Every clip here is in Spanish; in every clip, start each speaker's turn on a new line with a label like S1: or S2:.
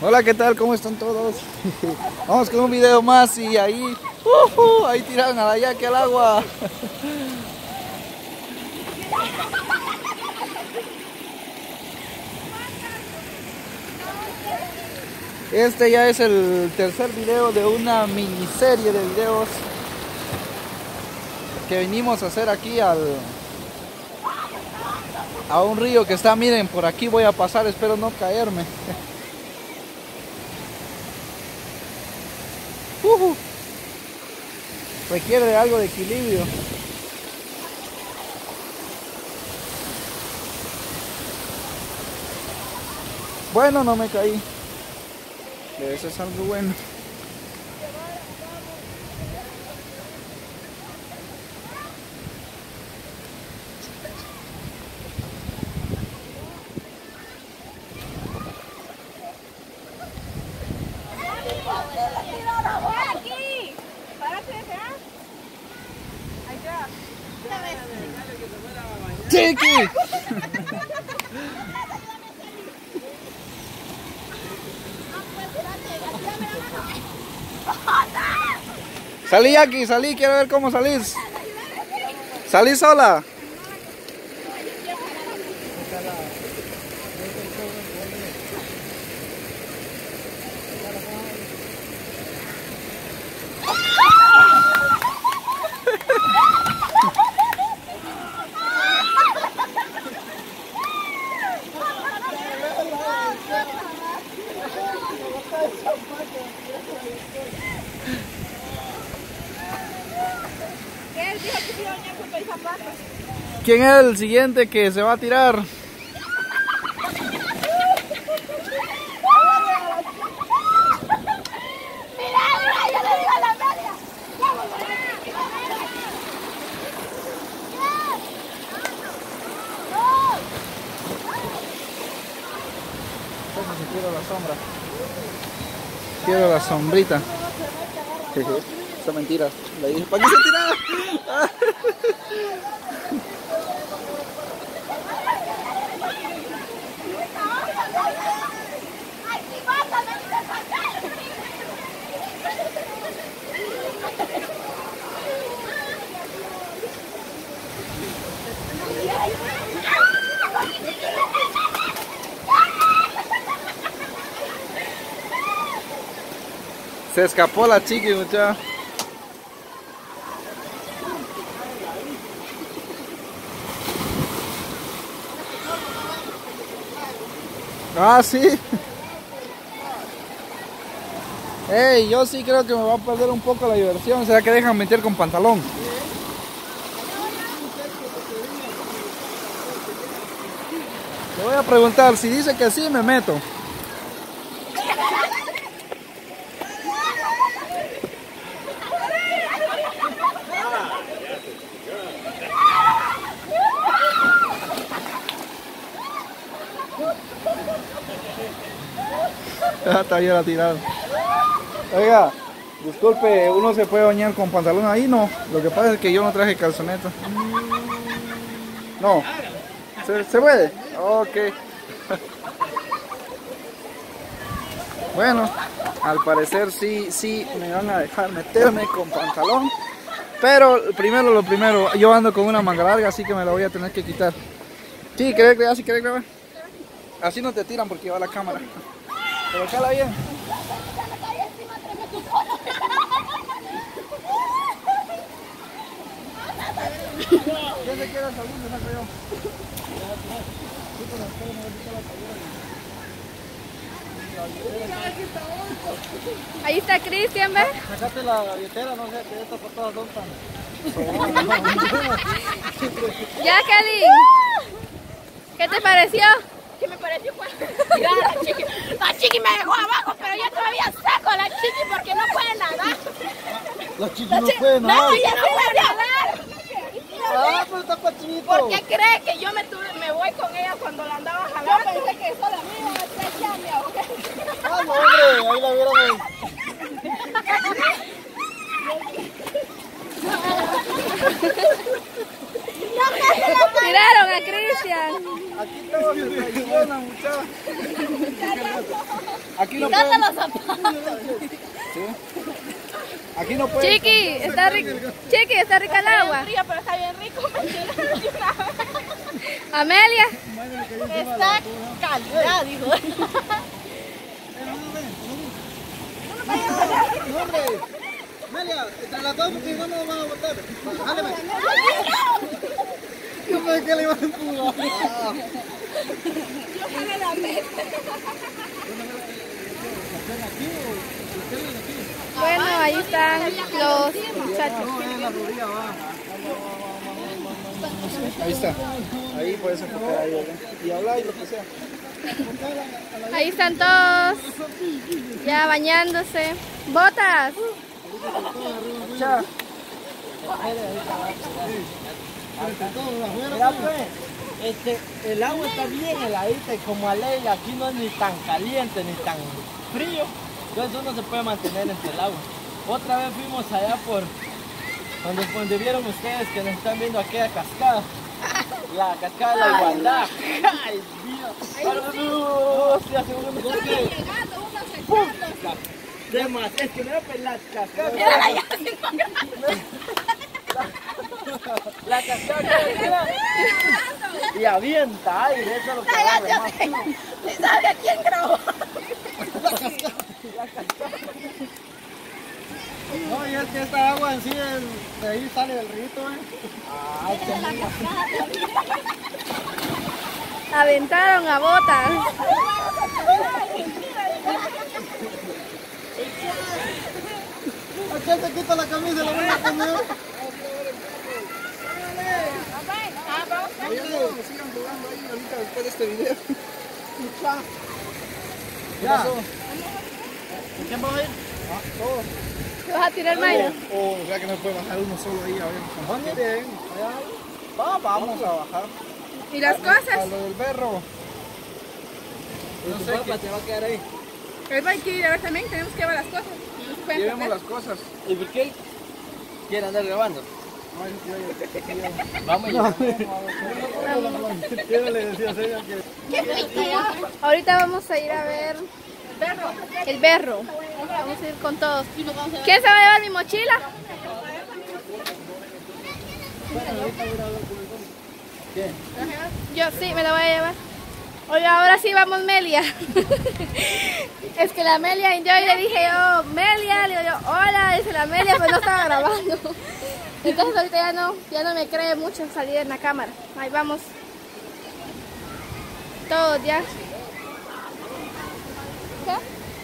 S1: Hola, ¿qué tal? ¿Cómo están todos? Vamos con un video más y ahí, ahí tiraron a la yaque al agua. Este ya es el tercer video de una miniserie de videos que venimos a hacer aquí a un río que está, miren, por aquí voy a pasar, espero no caerme. Requiere de algo de equilibrio. Bueno, no me caí. Eso es algo bueno. ¡Chiqui! Salí aquí, salí, quiero ver cómo salís. Salí sola. ¿Quién es el siguiente que se va a tirar? Quiero la sombra. Quiero la sombrita. Esa es mentira. Le dije, ¿para qué se tiraba? Se escapó la chiqui, muchacha. Ah, sí. Hey, yo sí creo que me va a perder un poco la diversión. ¿Será que dejan meter con pantalón? Le voy a preguntar, si dice que sí, me meto. Está bien la tirada. Oiga, disculpe, ¿uno se puede bañar con pantalón ahí? No, lo que pasa es que yo no traje calzoneta. No, ¿se puede? Ok. Bueno, al parecer sí me van a dejar meterme con pantalón. Pero primero lo primero, yo ando con una manga larga, así que me la voy a tener que quitar. Sí, ¿querés grabar? Así no te tiran porque va la cámara. Pero cala bien. ¿Quién se quiere salir? Me saco yo.
S2: Ahí está Cristian, ¿ves?
S1: Sacate la billetera, no sé, que estas patadas son tan...
S2: Ya, Kelly. ¿Qué te pareció?
S3: ¿Qué me pareció? Mira, la chiqui me dejó abajo, pero yo todavía saco a la chiqui porque no puede nadar.
S1: La chiqui no puede nadar.
S3: No, ella no puede nadar.
S1: Ah, pero está pachito.
S3: ¿Por qué cree que yo me voy con ella cuando la andaba jalando? Yo pensé que eso la mía, ya me ahogué.
S1: Ah, no, hombre, ahí la vieron.
S2: Tiraron a Cristian.
S1: Aquí todos se traicionan, muchachos. Aquí no
S3: Quítate
S1: pueden.
S3: los zapatos.
S1: ¿Sí? Aquí no pueden.
S2: Chiqui, está rica. Chiqui, está rica el agua.
S3: Frío, pero está bien rico. Me tiraron de una vez.
S2: Amelia.
S3: Está calidad, dijo.
S1: Hombre, Melia, entre las dos porque no nos van a botar. Jáleme. Yo pensé que le iba a empujar.
S2: Bueno, ahí están los muchachos.
S1: Ahí está. Ahí puedes enfocar ahí, ¿verdad? Y hablar y lo que sea.
S2: Ahí están todos. Ya bañándose. ¡Botas!
S1: Ya.
S4: Mira, pues, el agua está bien heladita y como a ley aquí no es ni tan caliente ni tan frío, entonces uno se puede mantener entre el agua. Otra vez fuimos allá por donde vieron ustedes que nos están viendo aquella cascada, la cascada de la igualdad. ¡Ay, Dios! Hostia, seguro me toque. ¿Qué más? Es que me da la cascada. La cascada y avienta aire, eso es lo que agarra más.
S3: ¿Sí sabe a quién grabó?
S1: No, y es que esta agua en sí, de ahí sale del rito,
S4: Ay, qué lindo.
S2: Aventaron a Botas.
S1: Aquí se quita la camisa y la voy a poner. Sigan jugando ahí ahorita después de este video.
S4: Ya. ¿Quién va a ir?
S1: Todos.
S2: ¿Te vas a tirar, Mayra?
S1: O sea que no puede bajar uno solo ahí, a ver.
S4: ¿Dónde? Bien. Vamos a bajar.
S2: ¿Y las
S1: A
S2: cosas?
S1: lo del berro.
S4: No sé qué te va a quedar ahí.
S2: Él va a ir a ver también. Tenemos que llevar las cosas. No se pueden
S1: Llevemos
S2: perder.
S1: las cosas.
S4: ¿Y por qué quiere andar grabando?
S1: No,
S4: Vamos a
S1: yo le decía a ella que...
S2: Ahorita vamos a ir a ver el berro. Vamos a ir con todos. ¿Quién se va a llevar mi mochila? Yo sí, me la voy a llevar. Oye, ahora sí vamos, Melia. Es que la Melia, yo le dije yo, Melia, le digo yo, hola, dice la Melia, pues no estaba grabando. Entonces ahorita ya no me cree mucho salir en la cámara. Ahí vamos. Todos ya. ¿Qué?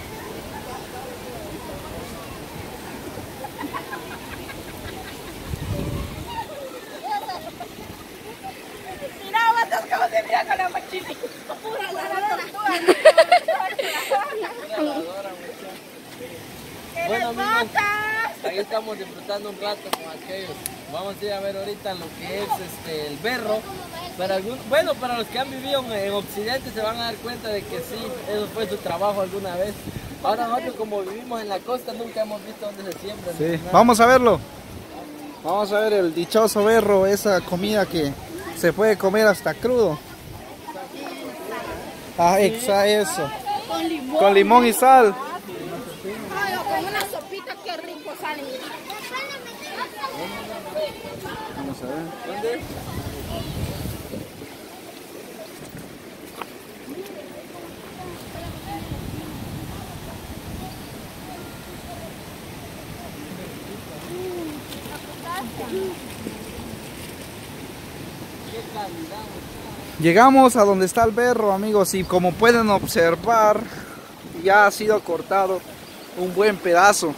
S3: Mira, vatos, cómo se mira con la mochila. Pura la
S4: Bueno, amigos, ahí estamos disfrutando un rato con aquellos. Vamos a ir a ver ahorita lo que es el berro. Para los que han vivido en Occidente se van a dar cuenta de que sí, eso fue su trabajo alguna vez. Ahora nosotros como vivimos en la costa nunca hemos visto dónde se siembra.
S1: Sí, vamos a verlo. Vamos a ver el dichoso berro, esa comida que se puede comer hasta crudo. Ah, eso. Con limón y sal.
S3: Ay, o con una sopita, qué rico sale.
S1: Vamos a ver.
S4: ¿Dónde?
S1: Llegamos a donde está el berro, amigos, y como pueden observar, ya ha sido cortado un buen pedazo.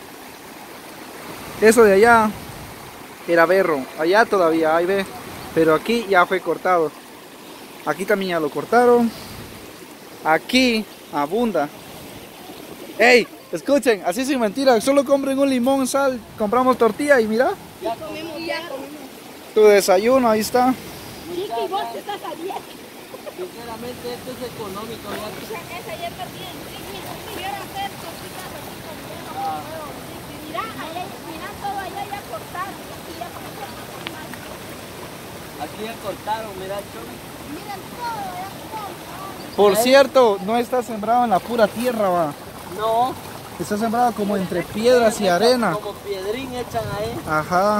S1: Eso de allá era berro, allá todavía hay, ve, pero aquí ya fue cortado. Aquí también ya lo cortaron. Aquí abunda. ¡Ey! Escuchen, así sin mentira, solo compren un limón, sal, compramos tortilla y mira.
S3: Ya comimos.
S1: Tu desayuno, ahí está.
S3: Chiqui, vos te estás a dieta.
S4: Sinceramente esto es económico.
S3: Esa ya está bien. Quiero hacer cositas así con menos. Mira, allá, mira todo allá ya cortaron. Aquí ya comenzamos más.
S4: Aquí ya cortaron, mira, Chon.
S3: Miren todo, ya todo.
S1: Por cierto, no está sembrado en la pura tierra, va.
S4: No.
S1: Está sembrado como entre piedras y arena.
S4: Como piedrín echan ahí.
S1: Ajá.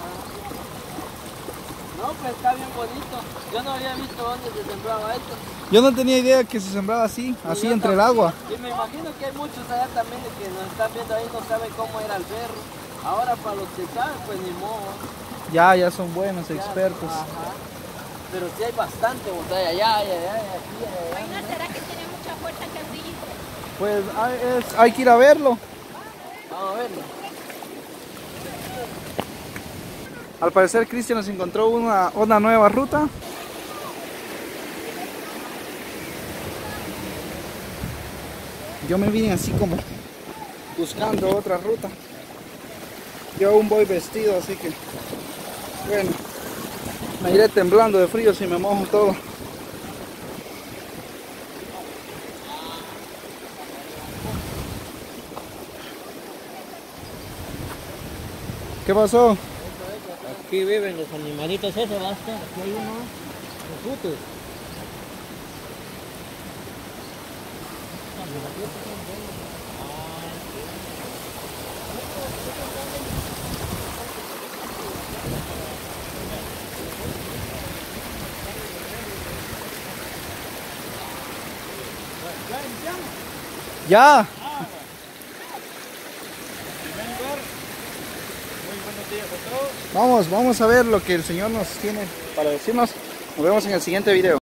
S4: No, pues está bien bonito. Yo no había visto dónde se sembraba esto.
S1: Yo no tenía idea que se sembraba así, así entre el agua.
S4: Y me imagino que hay muchos allá también que nos están viendo ahí, no saben cómo era el berro. Ahora para los que saben, pues ni modo.
S1: Ya son buenos expertos.
S4: Ajá. Pero sí hay bastante botella, aquí,
S3: Bueno, ¿será que tiene mucha fuerza que el brillito?
S1: Pues hay que ir a verlo.
S4: Vamos a verlo.
S1: Al parecer Cristian nos encontró una nueva ruta. Yo me vine así como buscando otra ruta. Yo aún voy vestido, así que bueno, me iré temblando de frío si me mojo todo. ¿Qué pasó?
S4: Aquí viven los animalitos, ese va a estar, aquí hay uno, los putos.
S1: Ya. Vamos a ver lo que el Señor nos tiene para decirnos. Nos vemos en el siguiente video.